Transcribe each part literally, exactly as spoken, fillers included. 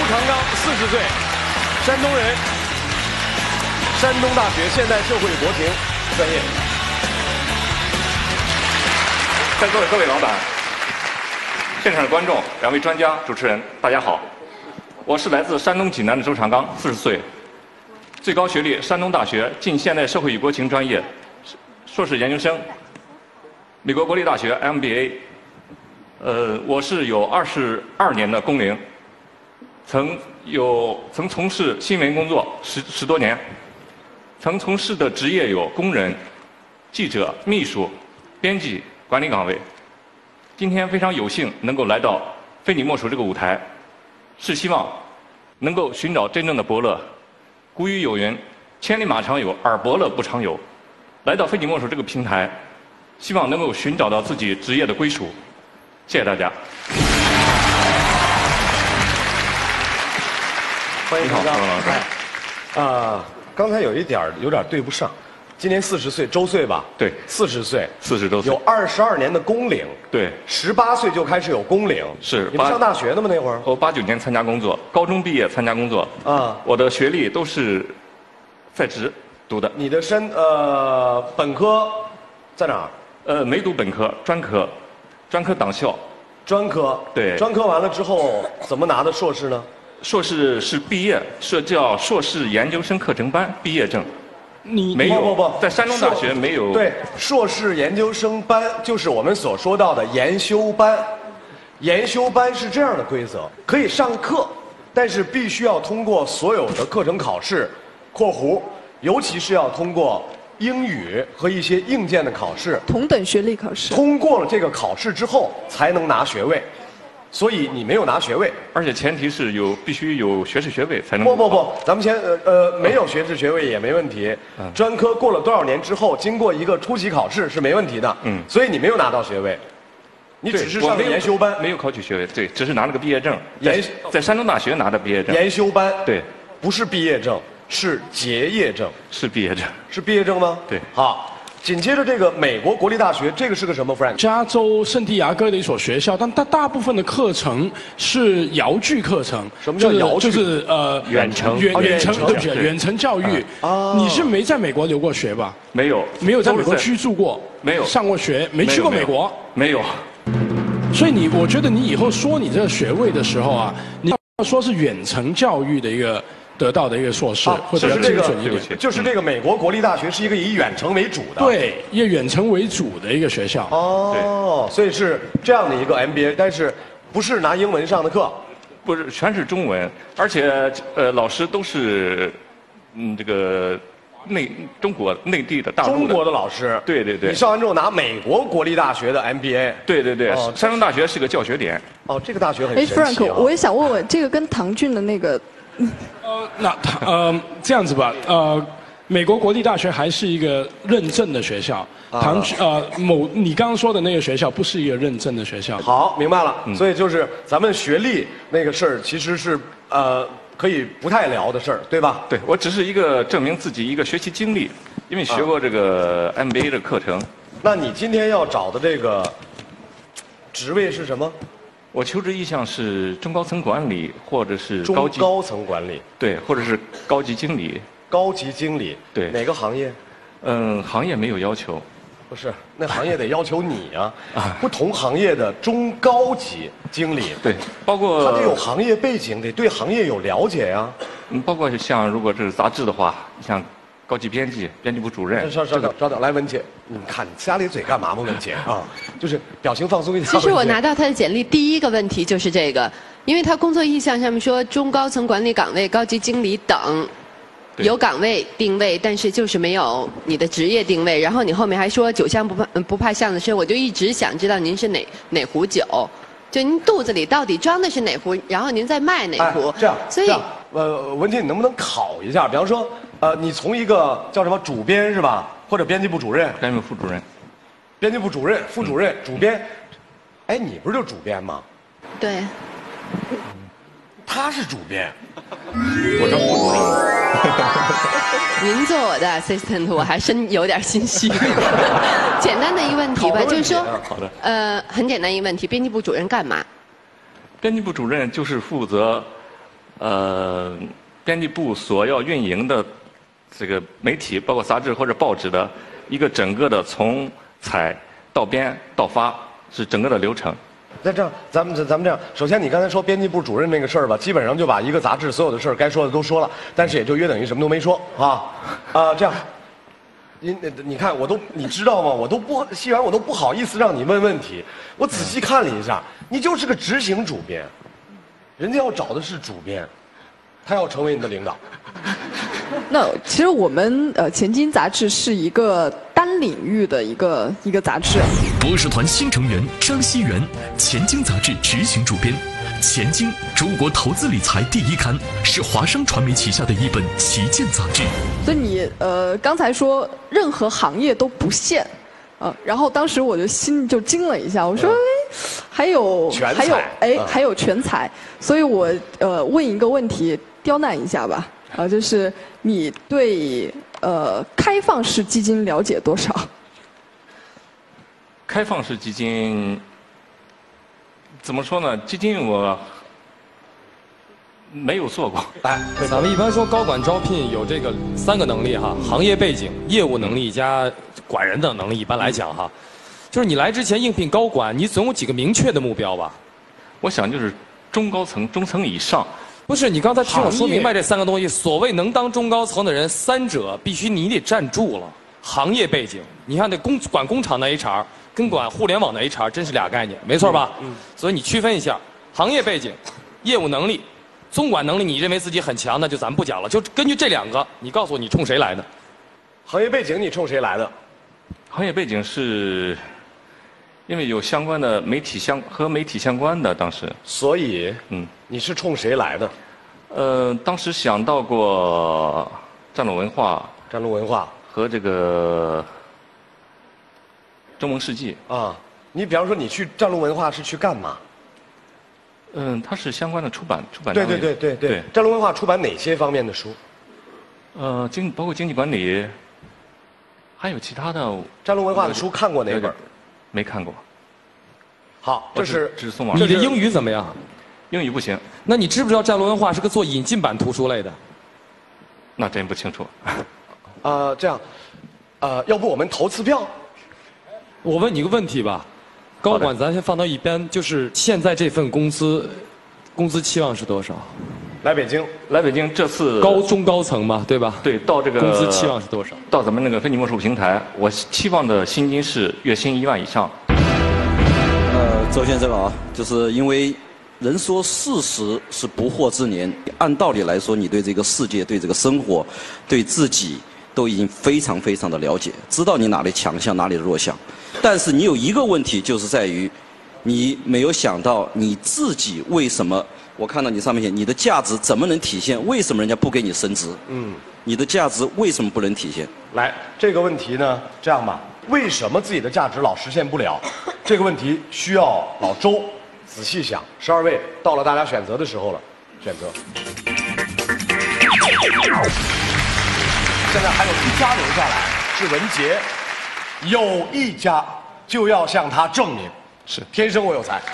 长刚，四十岁，山东人，山东大学现代社会国情专业。 在座的各位老板、现场的观众、两位专家、主持人，大家好，我是来自山东济南的周长刚，四十岁，最高学历山东大学近现代社会与国情专业，硕士研究生，美国国立大学 M B A。呃，我是有二十二年的工龄，曾有曾从事新闻工作十十多年，曾从事的职业有工人、记者、秘书、编辑。管理岗位，今天非常有幸能够来到非你莫属这个舞台，是希望能够寻找真正的伯乐。古语有云：“千里马常有，而伯乐不常有。”来到非你莫属这个平台，希望能够寻找到自己职业的归属。谢谢大家。 欢迎你好，张老师。 哎，啊，刚才有一点有点对不上。今年四十岁，周岁吧？ 对， 四十岁， 四十周岁， 有二十二年的工龄。 对， 十八岁就开始有工龄。 是， 你们上大学的吗？那会儿？ 我八九年参加工作，高中毕业参加工作。 啊， 我的学历都是在职读的。 你的身呃本科在哪儿？ 呃，没读本科，专科，专科党校。 专科。 对。 专科完了之后怎么拿的硕士呢？ 硕士是毕业，是叫硕士研究生课程班毕业证。 你没有不不不， 在山东大学没有。 对，硕士研究生班就是我们所说到的研修班。研修班是这样的规则：可以上课，但是必须要通过所有的课程考试（括弧），尤其是要通过英语和一些硬件的考试。 同等学历考试。通过了这个考试之后，才能拿学位。所以你没有拿学位， 而且前提是有必须有学士学位才能。 不不不，咱们先呃呃没有学士学位也没问题。嗯、专科过了多少年之后，经过一个初级考试是没问题的。嗯，所以你没有拿到学位，你只是上的研修班， 没有考取学位，对，只是拿了个毕业证。研在山东大学拿的毕业证。 研修班对， 不是毕业证，是结业证。 是毕业证。 是毕业证吗？ 对。 好。紧接着这个美国国立大学，这个是个什么 ？Frank？ 加州圣地亚哥的一所学校，但它大部分的课程是遥距课程。 什么叫遥距？就是呃远程远远程对不起，远程教育。啊，你是没在美国留过学吧？ 没有， 没有在美国居住过， 没有上过学，没去过美国， 没有。 所以你，我觉得你以后说你这个学位的时候啊，你要说是远程教育的一个。得到的一个硕士， 啊、 或者要精准一点， 就是这个美国国立大学是一个以远程为主的， 对，以远程为主的一个学校。 哦，所以是这样的一个 M B A， 但是不是拿英文上的课， 不是，全是中文，而且呃，老师都是嗯这个内中国内地的大陆的中国的老师， 对对对。 你上完之后拿美国国立大学的 M B A， 对对对，哦、山东大学是个教学点。 哦，这个大学很神奇、啊。 哎 ，Frank， 我也想问问，这个跟唐骏的那个。 呃，那呃这样子吧，呃，美国国立大学还是一个认证的学校，唐呃某你刚刚说的那个学校不是一个认证的学校。 好，明白了。嗯、所以就是咱们学历那个事儿，其实是呃可以不太聊的事儿，对吧？ 对，我只是一个证明自己一个学习经历，因为学过这个 M B A 的课程。 那你今天要找的这个职位是什么？ 我求职意向是中高层管理，或者是高级中高层管理， 对，或者是高级经理。 高级经理， 对， 哪个行业？ 嗯，行业没有要求。 不是，那行业得要求你啊。啊，不同行业的中高级经理， 对，包括他得有行业背景，得对行业有了解呀。 嗯，包括像如果这是杂志的话，像。高级编辑、编辑部主任。 稍稍等，稍等，来文姐，你看呲咧嘴干嘛吗？文姐啊，就是表情放松一点。 其实我拿到他的简历，第一个问题就是这个，因为他工作意向上面说中高层管理岗位、高级经理等，有岗位定位，但是就是没有你的职业定位。然后你后面还说酒香不怕不怕巷子深，我就一直想知道您是哪哪壶酒，就您肚子里到底装的是哪壶，然后您在卖哪壶。 哎、这样， 所以这样，呃，文姐，你能不能考一下？比方说。呃，你从一个叫什么主编是吧，或者编辑部主任？ 编辑部副主任。 编辑部主任、副主任、嗯、主编。哎，你不是就主编吗？ 对。 他是主编。 我是副主任。您做我的 assistant， 我还真有点心虚。简单的一个问题吧，就是说， 好的。 呃，很简单一个问题，编辑部主任干嘛？ 编辑部主任就是负责呃，编辑部所要运营的这个媒体，包括杂志或者报纸的一个整个的从采到编到发是整个的流程。 那这样，咱们咱们这样，首先你刚才说编辑部主任那个事儿吧，基本上就把一个杂志所有的事儿该说的都说了，但是也就约等于什么都没说啊啊、呃，这样。你你看，我都你知道吗？我都不，希然我都不好意思让你问问题。我仔细看了一下，你就是个执行主编，人家要找的是主编，他要成为你的领导。 那其实我们呃前金杂志是一个单领域的一个一个杂志。 博士团新成员张熙元，前金杂志执行主编。前金中国投资理财第一刊，是华商传媒旗下的一本旗舰杂志。 所以你呃刚才说任何行业都不限，呃，然后当时我就心就惊了一下，我说哎，还有还有哎还有全才，所以我呃问一个问题，刁难一下吧，啊，就是你对呃开放式基金了解多少？ 开放式基金。怎么说呢？基金我没有做过。 哎，咱们一般说高管招聘有这个三个能力哈：行业背景、业务能力加管人的能力。一般来讲哈，就是你来之前应聘高管，你总有几个明确的目标吧？ 我想就是中高层、中层以上。 不是，你刚才听我说明白这三个东西。所谓能当中高层的人，三者必须你得站住了。行业背景，你看那工管工厂的 H R。跟管互联网的 H R 真是俩概念，没错吧？嗯。所以你区分一下，行业背景、业务能力、综管能力，你认为自己很强，那就咱们不讲了。就根据这两个，你告诉我你冲谁来的？ 行业背景你冲谁来的？ 行业背景是，因为有相关的媒体相和媒体相关的当时。 所以，嗯，你是冲谁来的？ 呃，当时想到过战略文化、 战略文化和这个。中蒙世纪啊，你比方说你去战略文化是去干嘛？ 嗯，它是相关的出版出版。 对对对对对。战略文化出版哪些方面的书？ 呃，经包括经济管理，还有其他的。 战略文化的书看过哪本？ 没看过。 好，这是只送网。 你的英语怎么样？ 英语不行。 那你知不知道战略文化是个做引进版图书类的？ 那真不清楚。 呃，这样，呃，要不我们投次票？ 我问你个问题吧，高管咱先放到一边，就是现在这份工资，工资期望是多少？ 来北京， 来北京这次高中高层嘛，对吧？ 对，到这个工资期望是多少？ 到咱们那个非你莫属平台，我期望的薪金是月薪一万以上。 呃，周先生啊，就是因为人说四十是不惑之年，按道理来说，你对这个世界、对这个生活、对自己都已经非常非常的了解，知道你哪里强项，哪里弱项。但是你有一个问题，就是在于，你没有想到你自己为什么？我看到你上面写，你的价值怎么能体现？为什么人家不给你升职？嗯，你的价值为什么不能体现？ 来，这个问题呢，这样吧，为什么自己的价值老实现不了？这个问题需要老周仔细想。十二位到了大家选择的时候了，选择。现在还有一家留下来，是文杰。有一家就要向他证明，是天生我有才。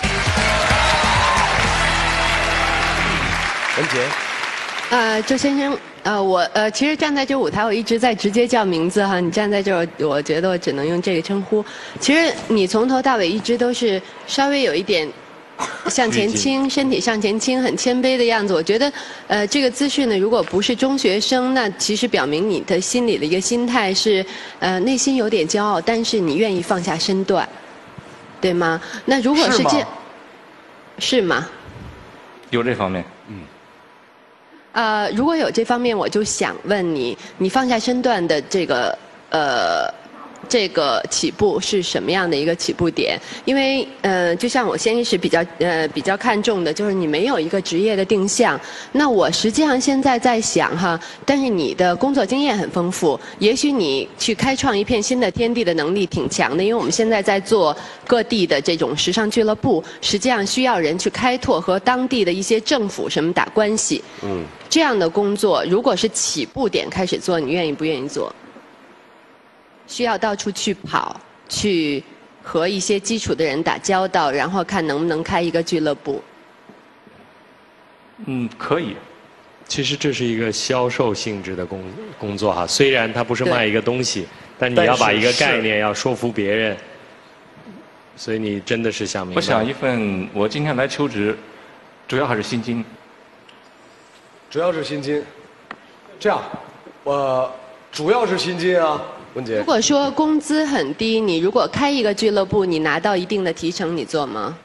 文杰， 呃，周先生，呃，我呃，其实站在这舞台，我一直在直接叫名字哈。你站在这儿，我觉得我只能用这个称呼。其实你从头到尾一直都是稍微有一点向前倾，身体向前倾，很谦卑的样子。我觉得，呃，这个姿势呢，如果不是中学生，那其实表明你的心里的一个心态是，呃，内心有点骄傲，但是你愿意放下身段，对吗？那如果是这样，是吗？ 有这方面，嗯。 呃，如果有这方面，我就想问你，你放下身段的这个呃。这个起步是什么样的一个起步点？因为呃，就像我先是比较呃比较看重的，就是你没有一个职业的定向。那我实际上现在在想哈，但是你的工作经验很丰富，也许你去开创一片新的天地的能力挺强的。因为我们现在在做各地的这种时尚俱乐部，实际上需要人去开拓和当地的一些政府什么打关系。嗯，这样的工作，如果是起步点开始做，你愿意不愿意做？需要到处去跑，去和一些基础的人打交道，然后看能不能开一个俱乐部。 嗯，可以。 其实这是一个销售性质的工工作哈，虽然它不是卖一个东西，但你要把一个概念要说服别人，所以你真的是想明白。 我想一份，我今天来求职，主要还是薪金。 主要是薪金，这样，我主要是薪金啊，文杰。 如果说工资很低，你如果开一个俱乐部，你拿到一定的提成，你做吗？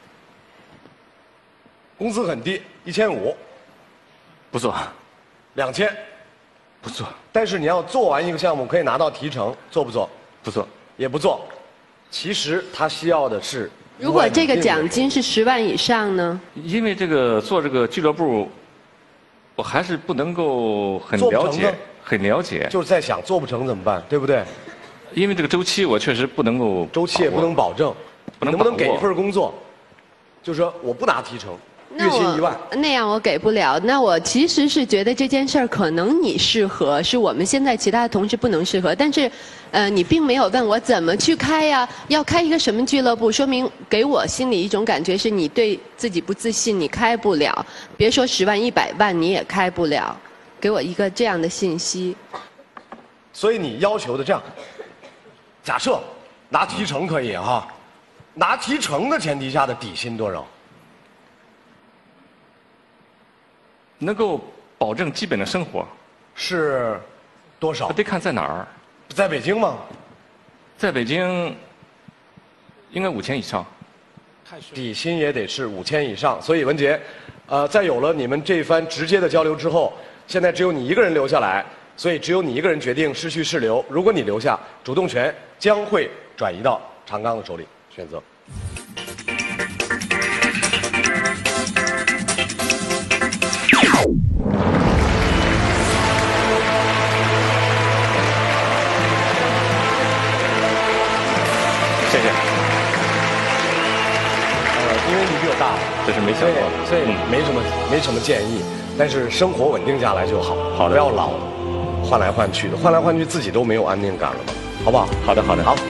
工资很低，一千五， 不做。 两千， 不做。 但是你要做完一个项目，可以拿到提成，做不做？ 不做。 也不做。其实他需要的是。 如果这个奖金是十万以上呢？ 因为这个做这个俱乐部，我还是不能够很了解，很了解。 就是在想做不成怎么办，对不对？ 因为这个周期我确实不能够。 周期也不能保证， 不能能不能给一份工作？就是说我不拿提成。月薪一万， 那样我给不了。那我其实是觉得这件事儿可能你适合，是我们现在其他的同事不能适合。但是，呃，你并没有问我怎么去开呀？要开一个什么俱乐部？说明给我心里一种感觉是你对自己不自信，你开不了。别说十万、一百万，你也开不了。给我一个这样的信息。 所以你要求的这样，假设拿提成可以哈，拿提成的前提下的底薪多少？ 能够保证基本的生活， 是多少？ 得看在哪儿。 在北京吗？ 在北京，应该五千以上。 底薪也得是五千以上。所以文杰，呃，在有了你们这番直接的交流之后，现在只有你一个人留下来，所以只有你一个人决定是去是留。如果你留下，主动权将会转移到长刚的手里，选择。 谢谢。 呃，因为你比我大， 这是没想过， 所以没什么没什么建议，但是生活稳定下来就好， 好的， 不要老换来换去的，换来换去自己都没有安定感了嘛，好不好？ 好的，好的， 好。